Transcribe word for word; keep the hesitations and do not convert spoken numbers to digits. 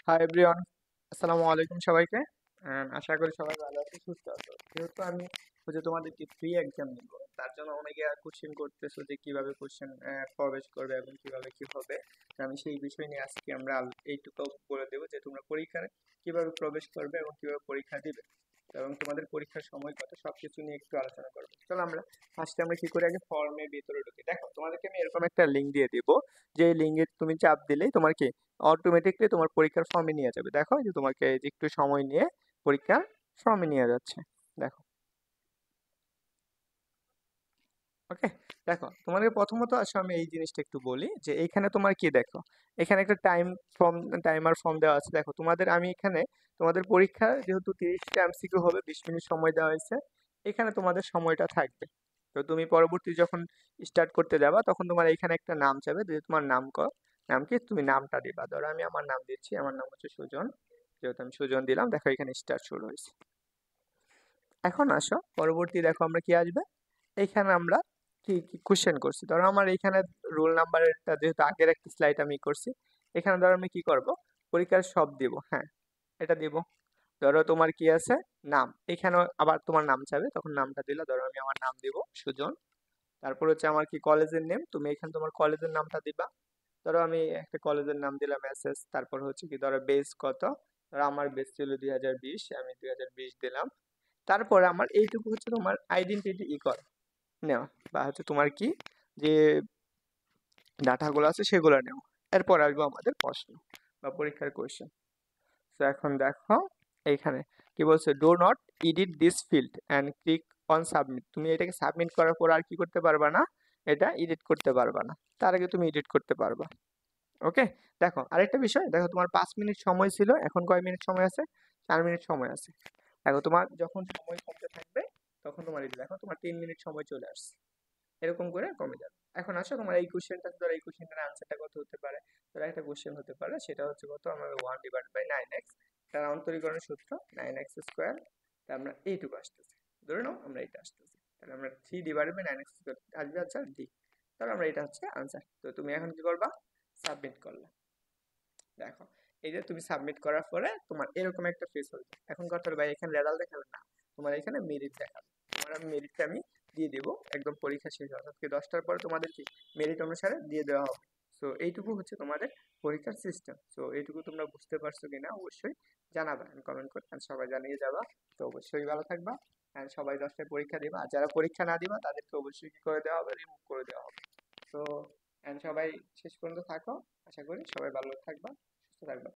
Hi everyone, আসসালামু আলাইকুম সবাইকে। And আশা করি সবাই ভালো আছো, সুস্থ আছো। যেহেতু আমি হচ্ছে তোমাদেরকে ফ্রি এক্সাম নিব, তার জন্য অনেকে কোশ্চেন করতেছো যে কিভাবে কোশ্চেন প্রবেশ করবে এবং কিভাবে কি হবে। তো আমি সেই বিষয় নিয়ে আজকে আমরা আল- এইটুকু বলে দেবো যে তোমরা পরীক্ষায় কিভাবে প্রবেশ করবে এবং কিভাবে পরীক্ষা দিবে এবং তোমাদের পরীক্ষার সময় কত সবকিছু নিয়ে একটু আলোচনা করবো। চলো আমরা ফার্স্টে আমরা কি করে আগে ফর্মের ভিতরে ঢুকি। দেখো, তোমাদেরকে আমি এরকম একটা লিঙ্ক দিয়ে দিব, যে লিঙ্কে তুমি চাপ দিলেই তোমার কি অটোমেটিকলি তোমার পরীক্ষার ফর্মে নিয়ে যাবে। দেখো এই যে তোমাকে এই যে একটু সময় নিয়ে পরীক্ষার ফর্মে নিয়ে যাচ্ছে। দেখো, ওকে। দেখো, তোমাদের প্রথমত আসলে আমি এই জিনিসটা একটু বলি যে এইখানে তোমার কি দেখো, এখানে একটা টাইম ফর্ম, টাইমার ফর্ম দেওয়া আছে। দেখো তোমাদের, আমি এখানে তোমাদের পরীক্ষা যেহেতু তিরিশটা এমসিকিউ হবে, বিশ মিনিট সময় দেওয়া হয়েছে, এখানে তোমাদের সময়টা থাকবে। তো তুমি পরবর্তী যখন স্টার্ট করতে যাবা তখন তোমার এইখানে একটা নাম চাবে, যে তোমার নাম ক নাম কি, তুমি নামটা দিবা। ধরো আমি আমার নাম দিচ্ছি, আমার নাম হচ্ছে সুজন। যেহেতু আমি সুজন দিলাম, দেখো এখানে স্টার্ট শুরু হয়েছে। এখন আসো পরবর্তী, দেখো আমরা কি আসবে, এইখানে আমরা কি কি কোশ্চেন করছি। ধরো আমার এইখানে রোল নাম্বারটা যেহেতু আগের একটা স্লাইড আমি করছি, এখানে ধরো আমি কি করব, পরীক্ষার সব দিব, হ্যাঁ এটা দিব। ধরো তোমার কি আছে, নাম, এখানেও আবার তোমার নাম চাবে, তখন নামটা দিলা। ধরো আমি আমার নাম দিব সুজন। তারপর হচ্ছে আমার কি কলেজের নেম, তুমি এখানে তোমার কলেজের নামটা দিবা। ধরো আমি একটা কলেজের নাম দিলাম এসএস। তারপর হচ্ছে কি, ধরো বেস কত, ধরো আমার বেস ছিল দুই হাজার বিশ, আমি দুই হাজার বিশ দিলাম। তারপরে আমার এইটুকু হচ্ছে তোমার আইডেন্টিটি ই কর নেওয়া, বা হচ্ছে তোমার কি যে ডাটাগুলো আছে সেগুলো নেওয়া। এরপর আসবো আমাদের প্রশ্ন বা পরীক্ষার কোয়েশ্চেন। তো এখন দেখো এইখানে কি বলছে, do not edit this field and click on submit. তুমি এটাকে সাবমিট করার পর আর কি করতে পারবা না, এটা এডিট করতে পারবা না, তার আগে তুমি এডিট করতে পারবা। ওকে। দেখো আরেকটা বিষয়, দেখো তোমার পাঁচ মিনিট সময় ছিল, এখন কয় মিনিট সময় আছে, চার মিনিট সময় আছে। দেখো তোমার যখন সময় কমতে থাকবে তখন তোমার এই যে দেখো তোমার তিন মিনিট সময় চলে আসছে, এরকম করে কমে যাবে। এখন আসো তোমার এই কোশ্চেনটা, ধরো এই কোশ্চেনটার আনসারটা কত হতে পারে। ধরো একটা কোশ্চেন হতে পারে, সেটা হচ্ছে কত, আমাদের one divide by nine x, তার অন্তরীকরণের সূত্র নাইন এক্স স্কোয়ার। তা আমরা এইটুকু আসতেছে, ধরে নাও আমরা এটা আসতেছে, তাহলে আমরা three divide by nine x square আসবে আনসার ডি। তাহলে আমরা এটা হচ্ছে আনসার। তো তুমি এখন কি করবা, সাবমিট করলা। দেখো এই যে তুমি সাবমিট করার পরে তোমার এরকম একটা ফেস হলো। এখন কথা হলো ভাই এখানে রেজাল্ট দেখাবে না, তোমার এখানে মেরিট দেখাবে। তোমার আমি মেরিটটা আমি দিয়ে দেবো একদম পরীক্ষা শেষ হওয়ার আজকে দশটার পরে তোমাদের কি মেরিট অনুসারে দিয়ে দেওয়া হবে। সো এইটুকু হচ্ছে তোমাদের পরীক্ষার সিস্টেম। সো এইটুকু তোমরা বুঝতে পারছো কিনা অবশ্যই জানাবা, কমেন্ট করে and সবাই জানিয়ে যাবা। তো অবশ্যই ভালো থাকবা, and সবাই দশটায় পরীক্ষা দিবা। আর যারা পরীক্ষা না দিবা তাদেরকে অবশ্যই কি করে দেওয়া হবে, রিমুভ করে দেওয়া হবে। তো and সবাই শেষ পর্যন্ত থাকো। আশা করি সবাই ভালো থাকবা, সুস্থ থাকবা।